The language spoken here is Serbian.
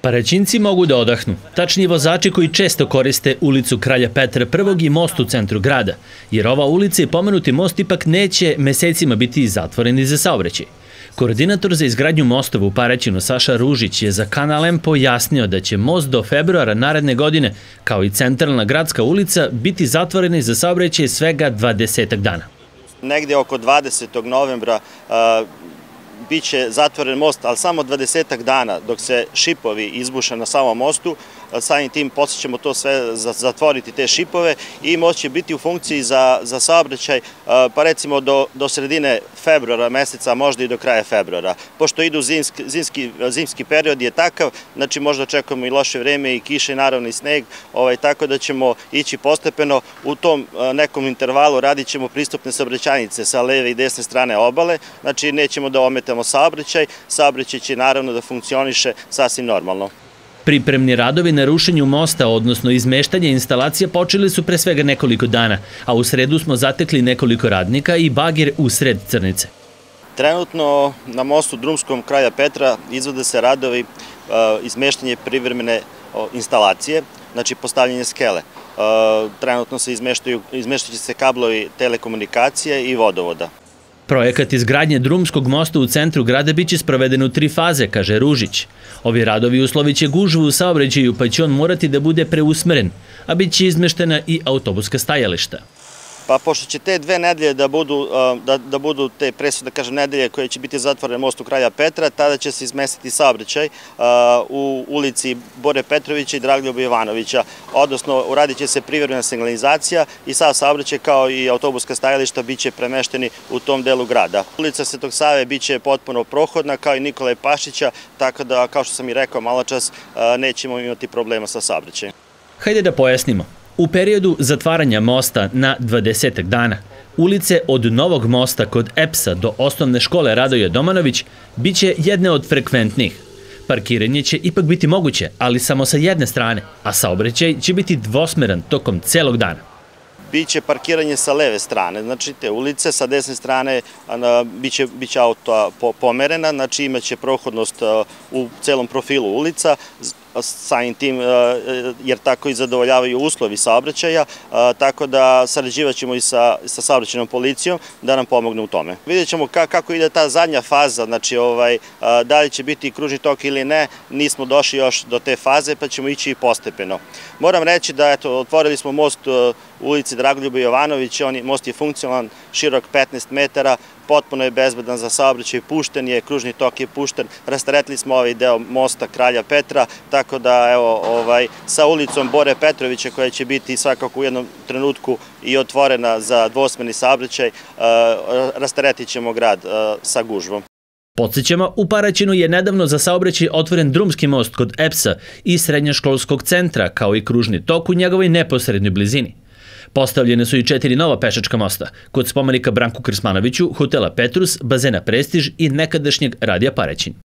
Paraćinci mogu da odahnu, tačnije vozači koji često koriste ulicu Kralja Petra I i most u centru grada, jer ova ulica i pomenuti most ipak neće mesecima biti zatvoreni za saobraćaj. Koordinator za izgradnju mostova u Paraćinu Saša Ružić je za Kanal M pojasnio da će most do februara naredne godine, kao i centralna gradska ulica, biti zatvoreni za saobraćaj svega 20 dana. Negde oko 20. novembra biće zatvoren most, ali samo 20 dana dok se šipovi izbuše na samom mostu. Samim tim podsjećamo to sve zatvoriti te šipove i most će biti u funkciji za saobraćaj pa recimo do sredine februara meseca, možda i do kraja februara. Pošto idu zimski period je takav, znači možda očekujemo i loše vreme i kiše i naravno i sneg, tako da ćemo ići postepeno. U tom nekom intervalu radit ćemo pristupne saobraćajnice sa leve i desne strane obale, znači nećemo da ometamo saobraćaj će naravno da funkcioniše sasvim normalno. Pripremni radovi na rušenju mosta, odnosno izmeštanje instalacija, počeli su pre svega nekoliko dana, a u sredu smo zatekli nekoliko radnika i bagir u sred Crnice. Trenutno na mostu drumskom Kralja Petra izvode se radovi izmeštanje privremene instalacije, znači postavljanje skele. Trenutno se izmeštaće se kablovi telekomunikacije i vodovoda. Projekat izgradnje drumskog mosta u centru grada biće sproveden u 3 faze, kaže Ružić. Ovi radovi usloviće gužvu u saobraćaju, pa će on morati da bude preusmeren, a bit će izmeštena i autobuska stajališta. Pa pošto će te 2 nedelje da budu te presudne, nedelje koje će biti zatvoren most u Kralja Petra, tada će se izmestiti saobraćaj u ulici Bore Petrovića i Dragoljuba Jovanovića, odnosno uradit će se privremena signalizacija i sav saobraćaj kao i autobuska stajališta biće premešteni u tom delu grada. Ulica Svetog Save biće potpuno prohodna kao i Nikole Pašića, tako da, kao što sam i rekao maločas, nećemo imati problema sa saobraćajem. Hajde da pojasnimo. U periodu zatvaranja mosta na 20 dana, ulice od Novog mosta kod EPS-a do osnovne škole Radoje Domanović biće jedne od frekventnijih. Parkiranje će ipak biti moguće, ali samo sa jedne strane, a saobraćaj će biti dvosmeran tokom celog dana. Biće parkiranje sa leve strane, znači te ulice, sa desne strane biće auto pomerena, znači imaće prohodnost u celom profilu ulica, samim tim jer tako i zadovoljavaju uslovi saobraćaja, tako da sarađivaćemo i sa saobraćajnom policijom da nam pomogne u tome. Vidjet ćemo kako ide ta zadnja faza, znači da li će biti kružni tok ili ne, nismo došli još do te faze pa ćemo ići i postepeno. Moram reći da otvorili smo most u ulici Dragoljuba Jovanovića, most je funkcionalan, širok 15 metara, potpuno je bezbedan za saobraćaj, pušten je, kružni tok je pušten, rasteretili smo ovaj deo mosta Kralja Petra, tako da sa ulicom Bore Petrovića koja će biti svakako u jednom trenutku i otvorena za dvosmerni saobraćaj, rasteretit ćemo grad sa gužvom. Podsjećamo, u Paraćinu je nedavno za saobraćaj otvoren drumski most kod EPS-a i srednjoškolskog centra, kao i kružni tok u njegovoj neposrednoj blizini. Postavljene su i 4 nova pešačka mosta, kod spomenika Branku Krsmanoviću, hotela Petrus, bazena Prestiž i nekadašnjeg radija Paraćin.